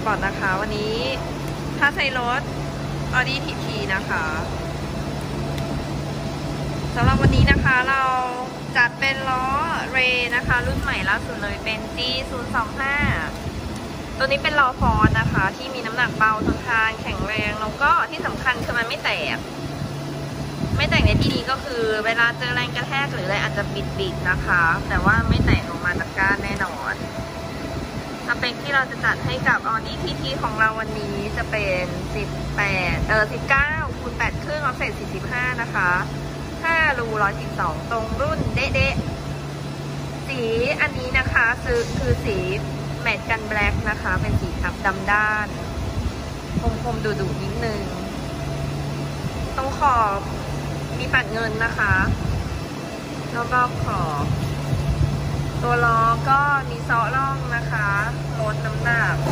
ปอร์ตนะคะวันนี้ถ้าใช้รถ Audi TT นะคะสำหรับวันนี้นะคะเราจัดเป็นล้อเรนะคะรุ่นใหม่ล่าสุดเลยเป็น G025 ตัวนี้เป็นล้อฟอร์ดนะคะที่มีน้ำหนักเบาทนทานแข็งแรงแล้วก็ที่สำคัญคือมันไม่แตกในที่นี้ก็คือเวลาเจอแรงกระแทกหรืออะไรอาจจะบิดนะคะแต่ว่าไม่แตกออกมาจากก้านแน่นอนสเปคที่เราจะจัดให้กับ Audi TT ของเราวันนี้จะเป็น19 คูณ 8 ครึ่งออฟเซ็ต45นะคะ5 รู112ตรงรุ่นเด๊ะสีอันนี้นะคะคือสีแมตต์กันแบล็กนะคะเป็นสีทับดำด้านคมดุนิดนึงตรงขอบมีปัดเงินนะคะแล้วก็ขอบตัวล้อก็มีเซาะร่องนะคะลดน้ำหนัก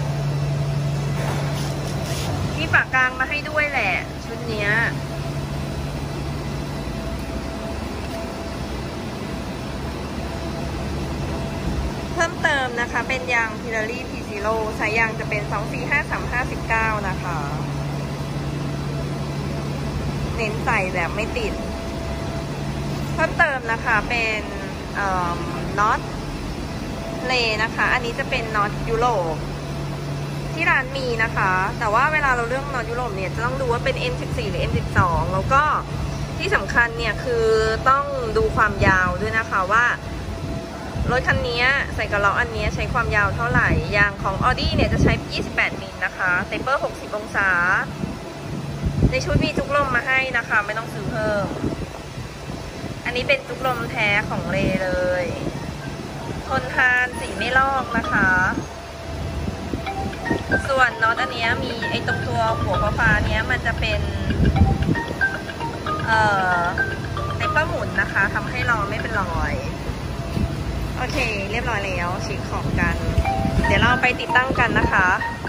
มีปากกลางมาให้ด้วยแหละชุดนี้เพิ่มเติมนะคะเป็นยางพิลารี่พีซีโร่สายยางจะเป็น245/35/19นะคะเน้นใส่แบบไม่ติดเพิ่มเติมนะคะเป็นน็อตเลนะคะอันนี้จะเป็นน็อตยุโรปที่ร้านมีนะคะแต่ว่าเวลาเราเลือกน็อตยุโรปเนี่ยจะต้องดูว่าเป็น M14 หรือ M12 แล้วก็ที่สำคัญเนี่ยคือต้องดูความยาวด้วยนะคะว่ารถคันนี้ใส่กระล้ออันนี้ใช้ความยาวเท่าไหร่ยางของ Audi เนี่ยจะใช้28มิลนะคะเทปเปอร์60องศาในชุดมีจุกลมมาให้นะคะไม่ต้องซื้อเพิ่มอันนี้เป็นจุกลมแท้ของเลเลยทนทานสีไม่ลอกนะคะส่วนน็อตอันนี้มีไอตรงตัวหัวฟ้าเนี้ยมันจะเป็นเทปเปอร์หมุนนะคะทำให้ล้อไม่เป็นรอยโอเคเรียบร้อยแล้วเช็คของกันเดี๋ยวเราไปติดตั้งกันนะคะ